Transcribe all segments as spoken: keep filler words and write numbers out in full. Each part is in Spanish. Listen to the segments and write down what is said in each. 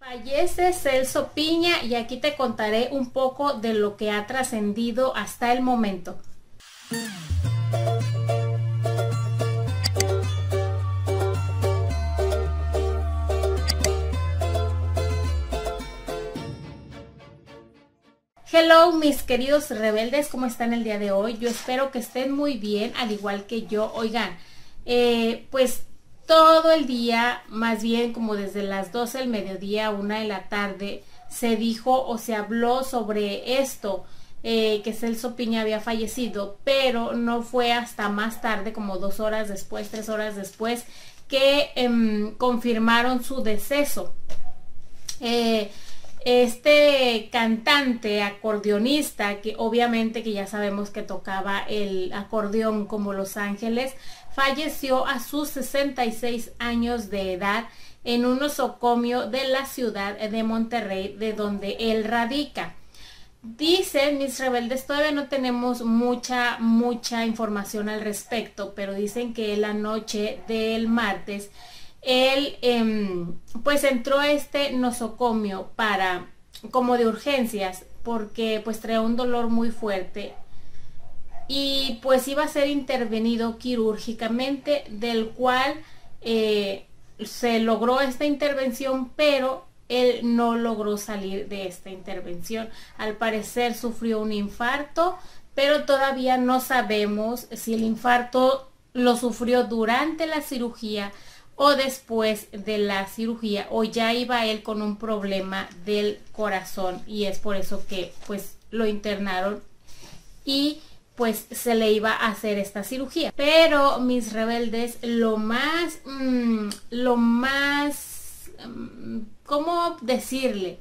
Fallece Celso Piña y aquí te contaré un poco de lo que ha trascendido hasta el momento. Hello mis queridos rebeldes, ¿cómo están el día de hoy? Yo espero que estén muy bien, al igual que yo. Oigan, eh, pues todo el día, más bien como desde las doce del mediodía a una de la tarde, se dijo o se habló sobre esto, eh, que Celso Piña había fallecido, pero no fue hasta más tarde, como dos horas después, tres horas después, que eh, confirmaron su deceso. Eh, Este cantante, acordeonista, que obviamente que ya sabemos que tocaba el acordeón como Los Ángeles, falleció a sus sesenta y seis años de edad en un nosocomio de la ciudad de Monterrey, de donde él radica. Dicen mis rebeldes, todavía no tenemos mucha, mucha información al respecto, pero dicen que la noche del martes él eh, pues entró a este nosocomio para, como de urgencias, porque pues traía un dolor muy fuerte y pues iba a ser intervenido quirúrgicamente, del cual eh, se logró esta intervención, pero él no logró salir de esta intervención. Al parecer sufrió un infarto, pero todavía no sabemos si el infarto lo sufrió durante la cirugía o después de la cirugía, o ya iba él con un problema del corazón y es por eso que pues lo internaron y pues se le iba a hacer esta cirugía. Pero mis rebeldes, lo más mmm, lo más mmm, ¿cómo decirle?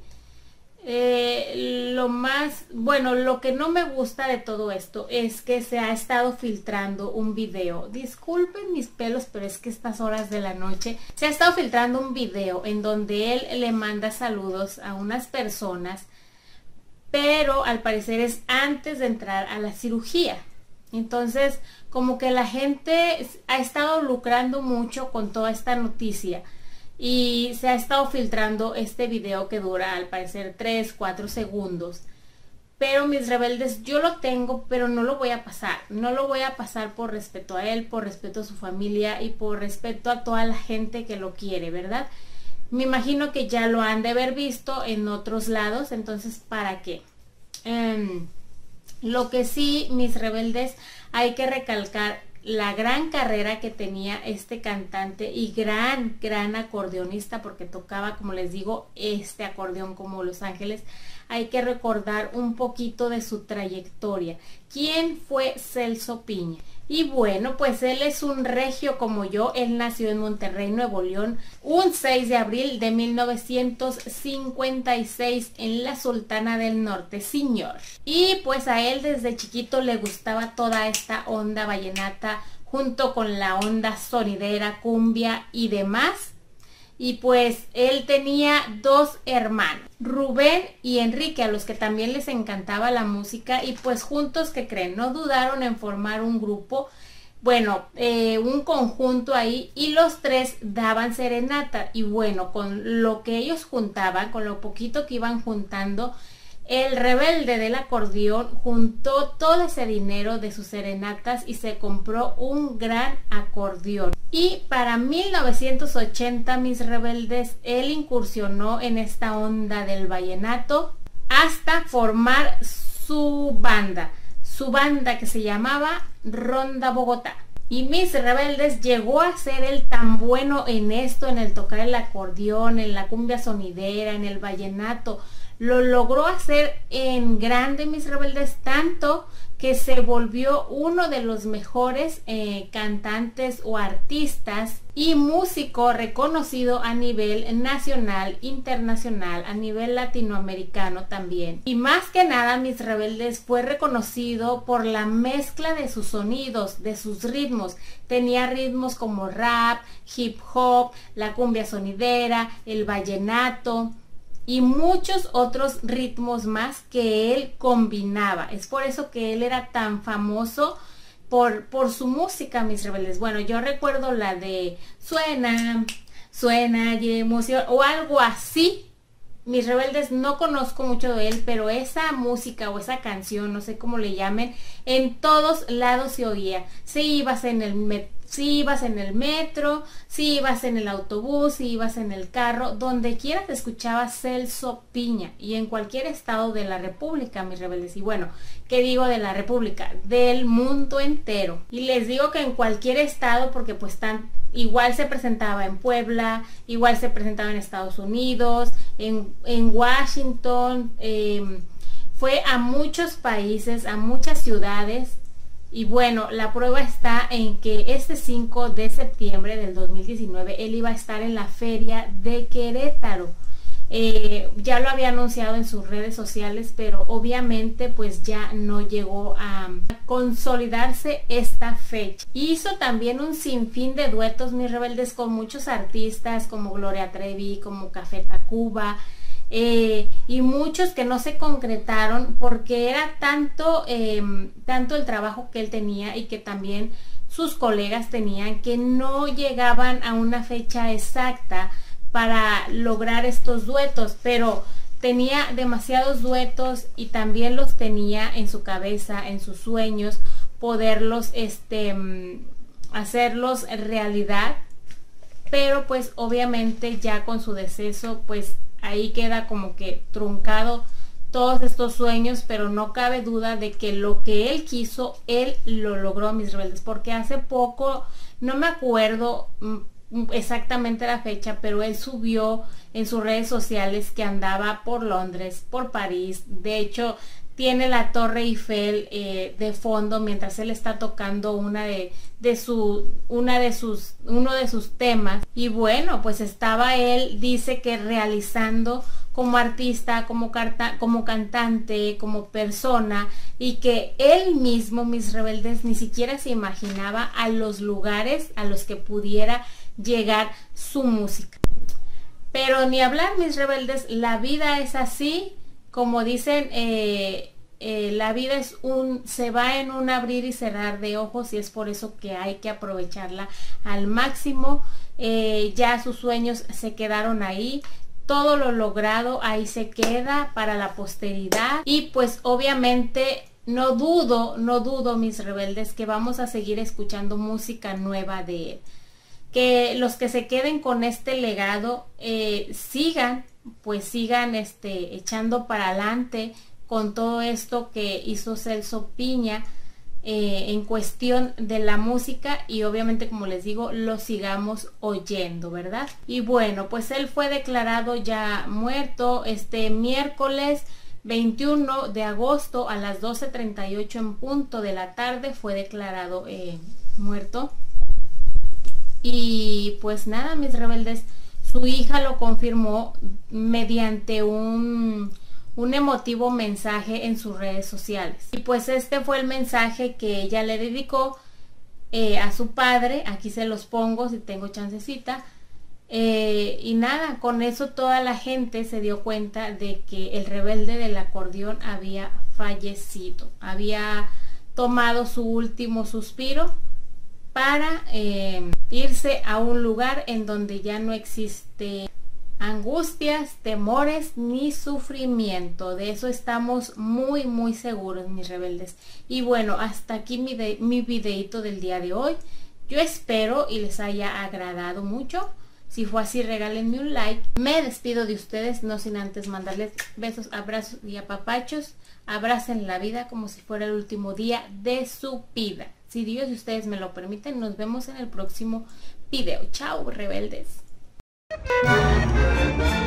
Eh, lo más, bueno, lo que no me gusta de todo esto es que se ha estado filtrando un video. Disculpen mis pelos, pero es que estas horas de la noche se ha estado filtrando un video en donde él le manda saludos a unas personas, pero al parecer es antes de entrar a la cirugía. Entonces, como que la gente ha estado lucrando mucho con toda esta noticia. Y se ha estado filtrando este video que dura al parecer tres, cuatro segundos. Pero mis rebeldes, yo lo tengo, pero no lo voy a pasar. No lo voy a pasar por respeto a él, por respeto a su familia y por respeto a toda la gente que lo quiere, ¿verdad? Me imagino que ya lo han de haber visto en otros lados, entonces ¿para qué? Um, lo que sí, mis rebeldes, hay que recalcar la gran carrera que tenía este cantante y gran, gran acordeonista, porque tocaba, como les digo, este acordeón como Los Ángeles. Hay que recordar un poquito de su trayectoria. ¿Quién fue Celso Piña? Y bueno, pues él es un regio como yo. Él nació en Monterrey, Nuevo León, un seis de abril de mil novecientos cincuenta y seis en la Sultana del Norte, señor. Y pues a él desde chiquito le gustaba toda esta onda vallenata, junto con la onda sonidera, cumbia y demás. Y pues él tenía dos hermanos, Rubén y Enrique, a los que también les encantaba la música, y pues juntos, ¿qué creen? No dudaron en formar un grupo, bueno, eh, un conjunto ahí, y los tres daban serenata. Y bueno, con lo que ellos juntaban, con lo poquito que iban juntando, el rebelde del acordeón juntó todo ese dinero de sus serenatas y se compró un gran acordeón. Y para mil novecientos ochenta, mis rebeldes, él incursionó en esta onda del vallenato hasta formar su banda, su banda que se llamaba Ronda Bogotá. Y mis rebeldes, llegó a ser él tan bueno en esto, en el tocar el acordeón, en la cumbia sonidera, en el vallenato. Lo logró hacer en grande, mis rebeldes, tanto que se volvió uno de los mejores eh, cantantes o artistas y músico reconocido a nivel nacional, internacional, a nivel latinoamericano también. Y más que nada, mis rebeldes, fue reconocido por la mezcla de sus sonidos, de sus ritmos. Tenía ritmos como rap, hip hop, la cumbia sonidera, el vallenato y muchos otros ritmos más que él combinaba. Es por eso que él era tan famoso por, por su música, mis rebeldes. Bueno, yo recuerdo la de Suena, Suena y emoción, o algo así, mis rebeldes, no conozco mucho de él, pero esa música o esa canción, no sé cómo le llamen, en todos lados se oía. Si ibas en el metro, si ibas en el metro, si ibas en el autobús, si ibas en el carro, donde quiera te escuchaba Celso Piña, y en cualquier estado de la República, mis rebeldes. Y bueno, ¿qué digo de la República? Del mundo entero. Y les digo que en cualquier estado, porque pues tan igual se presentaba en Puebla, igual se presentaba en Estados Unidos, en, en Washington, eh, fue a muchos países, a muchas ciudades. Y bueno, la prueba está en que este cinco de septiembre del dos mil diecinueve él iba a estar en la feria de Querétaro. Eh, ya lo había anunciado en sus redes sociales, pero obviamente pues ya no llegó a consolidarse esta fecha. Hizo también un sinfín de duetos, mis rebeldes, con muchos artistas como Gloria Trevi, como Café Tacuba, eh, y muchos que no se concretaron porque era tanto, eh, tanto el trabajo que él tenía y que también sus colegas tenían, que no llegaban a una fecha exacta para lograr estos duetos, pero tenía demasiados duetos y también los tenía en su cabeza, en sus sueños, poderlos este, hacerlos realidad, pero pues obviamente ya con su deceso, pues ahí queda como que truncado todos estos sueños, pero no cabe duda de que lo que él quiso, él lo logró, mis rebeldes, porque hace poco, no me acuerdo exactamente la fecha, pero él subió en sus redes sociales que andaba por Londres, por París. De hecho, tiene la Torre Eiffel eh, de fondo mientras él está tocando una de, de su una de sus uno de sus temas. Y bueno, pues estaba él, dice que realizando como artista, como, carta, como cantante, como persona, y que él mismo, mis rebeldes, ni siquiera se imaginaba a los lugares a los que pudiera llegar su música. Pero ni hablar, mis rebeldes, la vida es así, como dicen, eh, eh, la vida es un, se va en un abrir y cerrar de ojos, y es por eso que hay que aprovecharla al máximo. Eh, ya sus sueños se quedaron ahí, todo lo logrado ahí se queda para la posteridad, y pues obviamente no dudo, no dudo, mis rebeldes, que vamos a seguir escuchando música nueva de él. Que los que se queden con este legado eh, sigan, pues sigan este, echando para adelante con todo esto que hizo Celso Piña eh, en cuestión de la música, y obviamente, como les digo, lo sigamos oyendo, ¿verdad? Y bueno, pues él fue declarado ya muerto este miércoles veintiuno de agosto a las doce treinta y ocho en punto de la tarde, fue declarado eh, muerto. Y pues nada, mis rebeldes, su hija lo confirmó mediante un, un emotivo mensaje en sus redes sociales. Y pues este fue el mensaje que ella le dedicó eh, a su padre. Aquí se los pongo si tengo chancecita. Eh, y nada, con eso toda la gente se dio cuenta de que el rebelde del acordeón había fallecido, había tomado su último suspiro para eh, irse a un lugar en donde ya no existe angustias, temores ni sufrimiento. De eso estamos muy muy seguros, mis rebeldes. Y bueno, hasta aquí mi, de, mi videito del día de hoy. Yo espero y les haya agradado mucho. Si fue así, regálenme un like. Me despido de ustedes, no sin antes mandarles besos, abrazos y apapachos. Abracen la vida como si fuera el último día de su vida. Si Dios y ustedes me lo permiten, nos vemos en el próximo video. Chao, rebeldes.